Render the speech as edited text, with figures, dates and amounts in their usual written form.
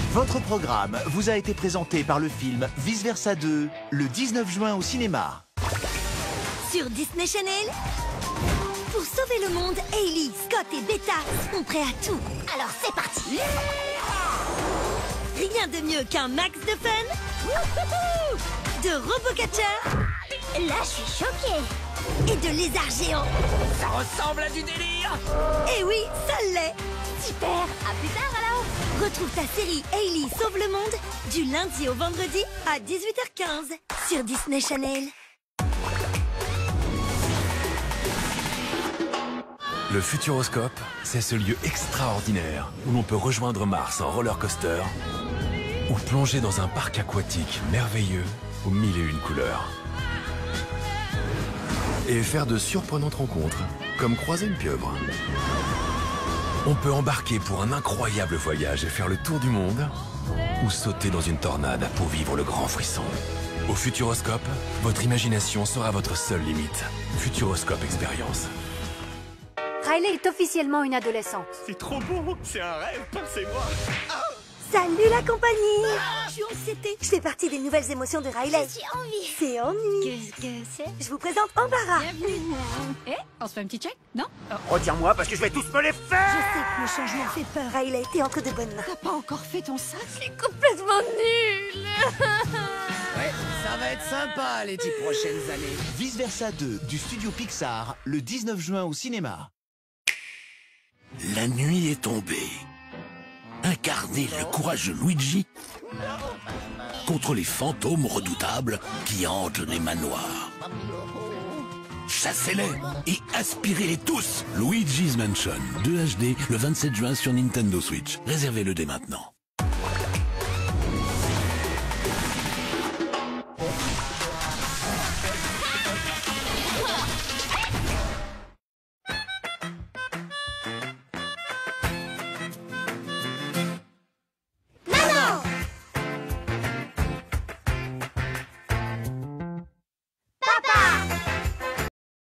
Votre programme vous a été présenté par le film Vice Versa 2, le 19 juin au cinéma. Sur Disney Channel, pour sauver le monde, Hailey, Scott et Beta sont prêts à tout. Alors c'est parti. Rien de mieux qu'un max de fun, de robocatchers. Là, je suis choquée. Et de lézards géants. Ça ressemble à du délire. Eh oui, ça l'est. Super, à plus tard alors. Retrouve ta série Hailey sauve le monde du lundi au vendredi à 18h15 sur Disney Channel. Le Futuroscope, c'est ce lieu extraordinaire où l'on peut rejoindre Mars en roller coaster ou plonger dans un parc aquatique merveilleux aux mille et une couleurs. Et faire de surprenantes rencontres, comme croiser une pieuvre. On peut embarquer pour un incroyable voyage et faire le tour du monde ou sauter dans une tornade pour vivre le grand frisson. Au Futuroscope, votre imagination sera votre seule limite. Futuroscope Expérience. Riley est officiellement une adolescente. C'est trop beau. C'est un rêve. Pensez-moi. Salut la compagnie. Je suis anxiété. Je fais partie des nouvelles émotions de Riley. J'ai envie. C'est ennui. Qu'est-ce que c'est? Je vous présente Embarras. Bienvenue. Eh, on se fait un petit check? Non? Retiens-moi parce que je vais tous me les Je faire. sais que le changement fait peur, Riley. T'es entre de bonnes mains. T'as pas encore fait ton sac? C'est complètement nul. Ouais, ça va être sympa les 10 prochaines années. Vice Versa 2 du studio Pixar, le 19 juin au cinéma. La nuit est tombée. Incarnez le courageux Luigi contre les fantômes redoutables qui hantent les manoirs. Chassez-les et aspirez-les tous. Luigi's Mansion 2 HD le 27 juin sur Nintendo Switch. Réservez-le dès maintenant.